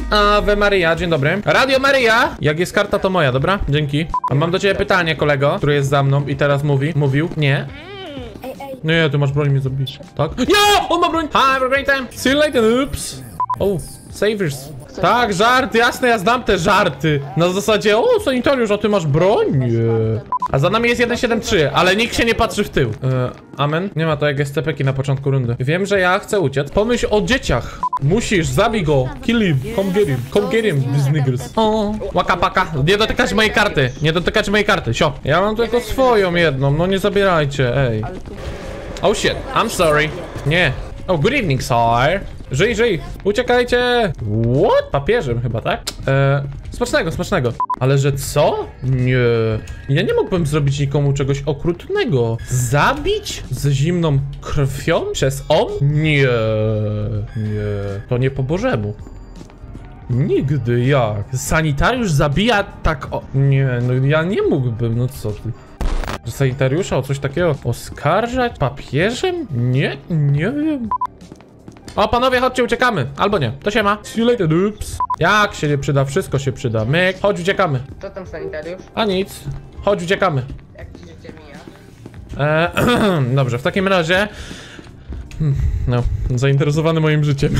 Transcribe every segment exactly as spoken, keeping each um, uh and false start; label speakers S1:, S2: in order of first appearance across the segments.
S1: Ave Maria, dzień dobry. Radio Maria! Jak jest karta, to moja, dobra? Dzięki. A mam do ciebie pytanie, kolego, który jest za mną i teraz mówi. Mówił? Nie. Nie, ty masz broń, mnie zabić. Tak? Nie! On ma broń! Have a great time! See you later, oops! Oh, savers. Tak, żart, jasne, ja znam te żarty. Na zasadzie, o, sanitariusz, a ty masz broń? Nie. A za nami jest jeden siedem trzy, ale nikt się nie patrzy w tył. E, amen. Nie ma to jak S C P-ki na początku rundy. Wiem, że ja chcę uciec. Pomyśl o dzieciach. Musisz, zabij go. Kill him. Come get him. Come get him, these niggers. O, łaka paka. Nie dotykać mojej karty. Nie dotykać mojej karty. Sio. Ja mam tylko swoją jedną. No nie zabierajcie, ej. Oh shit. I'm sorry. Nie. Oh, good evening, sir. Żyj, żyj. Uciekajcie. What? Papieżem chyba, tak? Eee, smacznego, smacznego. Ale że co? Nie. Ja nie mógłbym zrobić nikomu czegoś okrutnego. Zabić z zimną krwią przez on? Nie. Nie. To nie po bożemu. Nigdy, jak? Sanitariusz zabija tak o... Nie, no ja nie mógłbym, no co ty? Że sanitariusza o coś takiego oskarżać? Papieżem? Nie, nie wiem. O, panowie, chodźcie, uciekamy. Albo nie, to się ma. See you later, oops. Jak się nie przyda, wszystko się przyda. Myk, chodź, uciekamy.
S2: Co tam, sanitariusz?
S1: A nic, chodź, uciekamy.
S2: Jak ci życie mija?
S1: Eee, dobrze, w takim razie... No, zainteresowany moim życiem.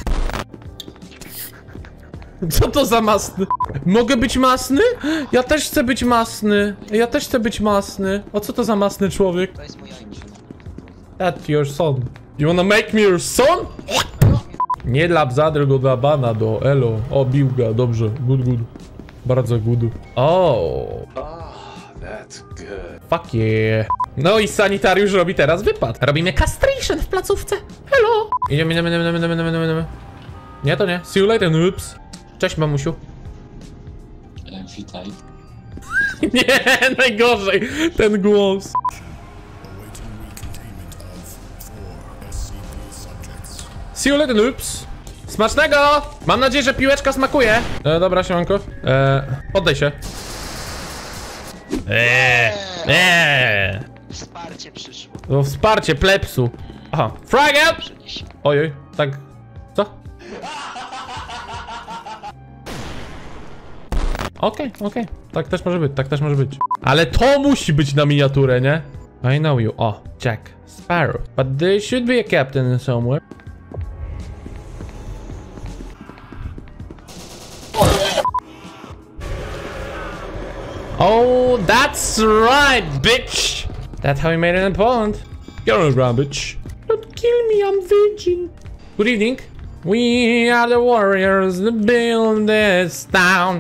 S1: Co to za masny? Mogę być masny? Ja też chcę być masny. Ja też chcę być masny. O co to za masny człowiek?
S3: To jest mój ojciec.
S1: That's your son. You wanna make me your son? Nie dla psa, tylko dla bana do elo. O, biłga, dobrze. Good, good. Bardzo good. O.
S4: That's good.
S1: Fuck yeah. No i sanitariusz robi teraz wypad. Robimy castration w placówce. Hello. Idziemy, idziemy, idziemy, idziemy, idziemy, idziemy. Nie, to nie. See you later, noobs. Cześć, mamusiu.
S3: E, witaj.
S1: Nie, najgorzej. Ten głos. See you later, noobs. Smacznego! Mam nadzieję, że piłeczka smakuje. E, dobra, siemanko. E, poddaj się. Eee, eee.
S3: Wsparcie przyszło.
S1: No, wsparcie plepsu. Aha, frag out! Ojej, tak. Co? Okej, okay, okej. Okay. Tak też może być, tak też może być. Ale to musi być na miniaturę, nie? I know you. O, Jack Sparrow. But there should be a captain somewhere. Oh, that's right, bitch! That's how we made it in Poland. Get on the ground, bitch. Don't kill me, I'm virgin. Good evening. We are the warriors that build this town.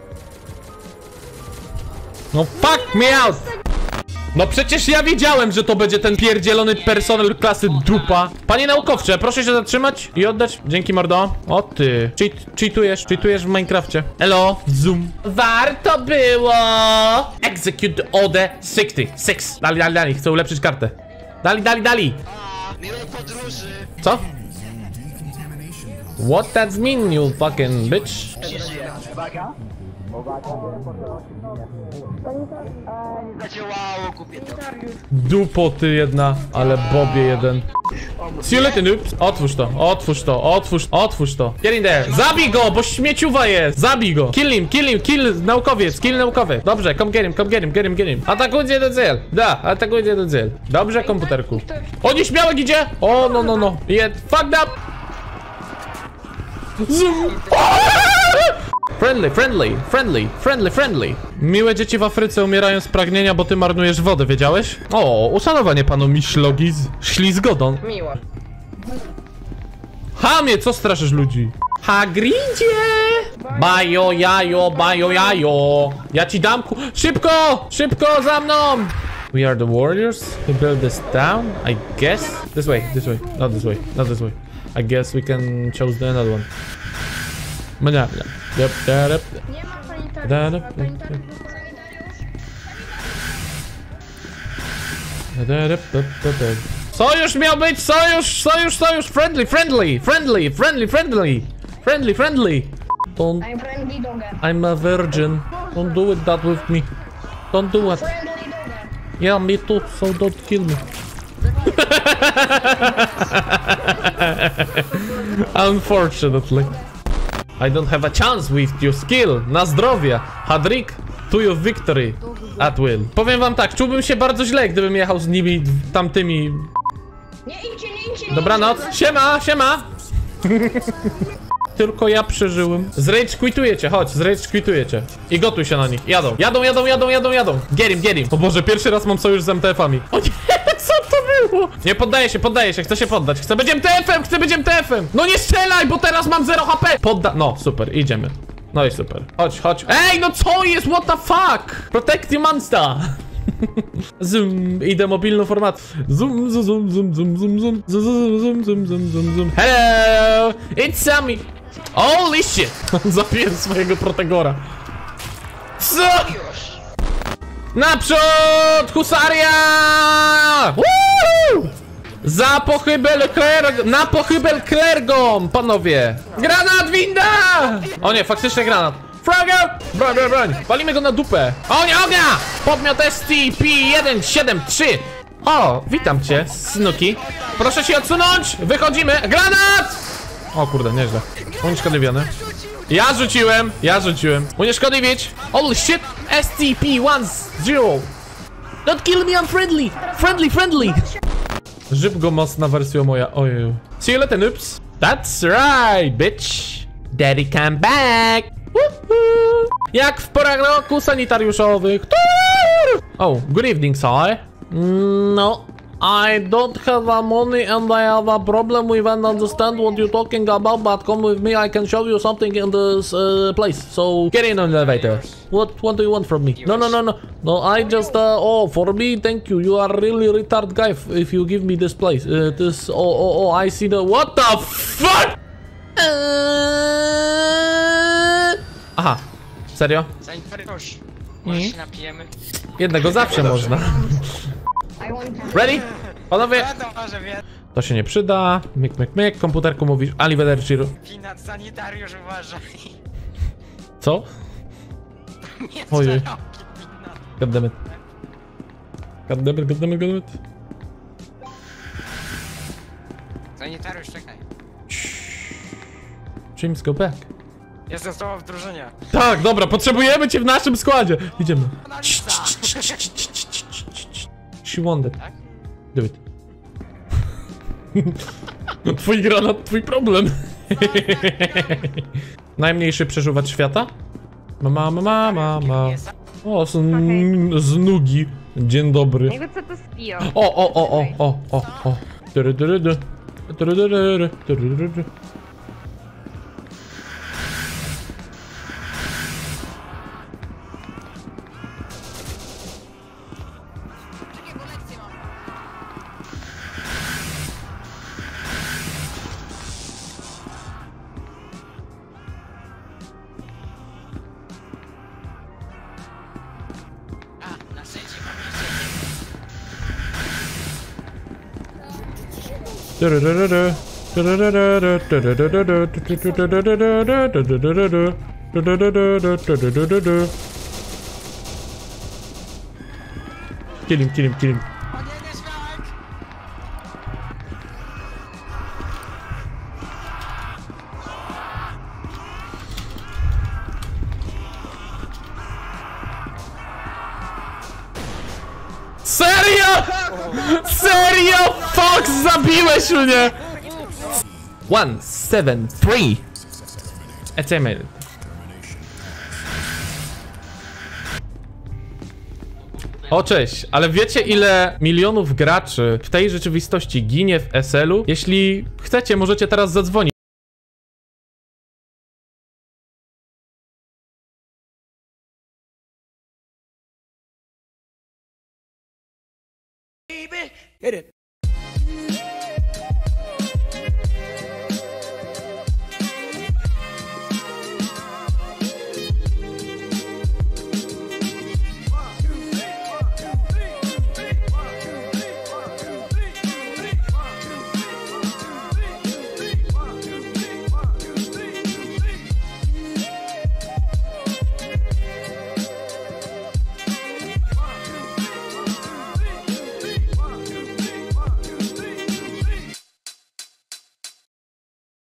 S1: No fuck me out! No przecież ja wiedziałem, że to będzie ten pierdzielony personel klasy dupa. Panie naukowcze, proszę się zatrzymać i oddać. Dzięki, mordo. O ty. Cheat, cheatujesz, cheatujesz w Minecrafcie. Elo, zoom. Warto było! Execute order sześćdziesiąt sześć. Dali, dali, dali, chcę ulepszyć kartę. Dali, dali, dali.
S3: A, miłej podróży.
S1: Co? What that mean, you fucking bitch?
S3: Zadziałało, kupię to.
S1: Dupo ty jedna, ale bobie jeden. See you later, noobs. Otwórz to, otwórz to, otwórz, otwórz to. Get in there. Zabij go, bo śmieciuwa jest. Zabij go. Kill him, kill him, kill naukowiec, kill naukowiec. Dobrze, come get him, come get him, get him, get him. Atakujcie do cel. Da, atakujcie do cel. Dobrze, komputerku. O, nieśmiałek idzie. O, no, no, no. Jest fucked up. Zoom. Friendly, friendly, friendly, friendly, friendly. Miłe dzieci w Afryce umierają z pragnienia, bo ty marnujesz wodę, wiedziałeś? O, uszanowanie panu Miślogi ślizgodą.
S2: Miło.
S1: Hamie, co straszysz ludzi? Hagridzie! Bajo, jajo, bajo, jajo. Ja ci dam ku... Szybko! Szybko, za mną! We are the warriors who build this town, I guess. This way, this way, not this way, not this way. I guess we can choose the another one. Mania, yep, yep.
S2: Nie ma sanitariusza, sanitariusz.
S1: Sojusz miał być, sojusz, sojusz, sojusz, friendly, friendly, friendly, friendly, friendly, friendly, friendly. Don't,
S2: I'm friendly dog.
S1: I'm a virgin. Don't do it that with me. Don't do it.
S2: Friendly dog.
S1: Yeah, me too, so don't kill me. Unfortunately. I don't have a chance with your skill. Na zdrowie. Hadrik, to your victory. At will. Powiem wam tak, czułbym się bardzo źle, gdybym jechał z nimi tamtymi.
S2: Nie idźcie, nie idźcie, nie
S1: Dobranoc.
S2: idźcie.
S1: Siema, siema. Tylko ja przeżyłem. Zrage quitujecie, chodź, zrage quitujecie. I gotuj się na nich. Jadą, jadą, jadą, jadą, jadą, jadą. Get him, get him. O Boże, pierwszy raz mam sojusz z M T F-ami. O nie, co to było? Nie, poddaję się, poddaję się, chcę się poddać. Chcę być M T F-em, chcę być M T F-em. No nie strzelaj, bo teraz mam zero H P. Podda... No, super, idziemy. No i super. Chodź, chodź. Ej, no co jest? What the fuck? Protect your monster. Zoom, idę mobilną format. Zoom, zoom, zoom, zoom, zoom, zoom, zoom, zoom, zoom, zoom, zoom, zoom, zoom. Hello, it's Sammy. Holy shit! Zabiłem swojego protegora. Co? Naprzód! Husaria! Woo! Za pochybel klerg... Na pochybel klergom, panowie! Granat winda! O nie, faktycznie granat. Fraga! Broń, broń, broń! Walimy go na dupę. O nie, ognia! Podmiot S T P jeden siedem trzy. O, witam cię, Snuki. Proszę się odsunąć! Wychodzimy! Granat! O kurde, nieźle. Unieszkodliwiony. Ja rzuciłem, ja rzuciłem. Unieszkodliwić. Holy shit! S T P jeden zero. Don't kill me, I'm friendly! Friendly, friendly! Żyb go mocna wersja moja, ojeju. See you later, noobs. That's right, bitch. Daddy come back. Woohoo. Jak w porach roku sanitariuszowych. Oh, good evening, sir. Mm, no. I don't have a money and I have a problem with and understand what you're talking about, but come with me, I can show you something in this uh, place. So get in on the elevator. What what do you want from me? No, no, no, no. No, I just, uh, oh, for me, thank you. You are really retard guy if, if you give me this place. Uh, this, oh, oh, oh, I see the, what the fuck? Uh... Aha, serio?
S3: Sanitariusz, może się napijemy?
S1: Jednego zawsze można. Ready? Panowie!
S3: Wiadomo, że wie.
S1: To się nie przyda. Myk, myk, myk. Komputerku mówisz Arrivederci.
S3: Pinat, sanitariusz, uważaj.
S1: Co?
S3: Nie
S1: Ojej.
S3: strzelał, Pinat.
S1: Goddammit. Goddammit, goddammit, goddammit.
S3: Sanitariusz, czekaj.
S1: James, go back.
S3: Jestem z tobą w drużynie.
S1: Tak, dobra, potrzebujemy cię w naszym składzie. Idziemy.
S3: Analiza.
S1: She wanted.
S3: Tak?
S1: Do it. Twój granat, twój problem. Najmniejszy przeżuwacz świata? Mama, mama, mama. O, z, z nugi. Dzień dobry.
S5: Jakby co to spiją.
S1: O, o, o, o, o, o, o. Tyrydyrydy. Tyrydyrydy. Tyrydyrydy.
S3: A, na sędzie
S1: Tyrydyrydy. Tyrydyrydy. Tyrydyrydy. Tyrydyrydy. Tyrydyrydy. Tyrydyrydy. Kill him, kill him, kill him.
S3: O nie, nie śmiałek!
S1: Serio? Serio? Fox, zabiłeś mnie! One, seven, three. Achievement. O cześć, ale wiecie ile milionów graczy w tej rzeczywistości ginie w S L u? Jeśli chcecie, możecie teraz zadzwonić.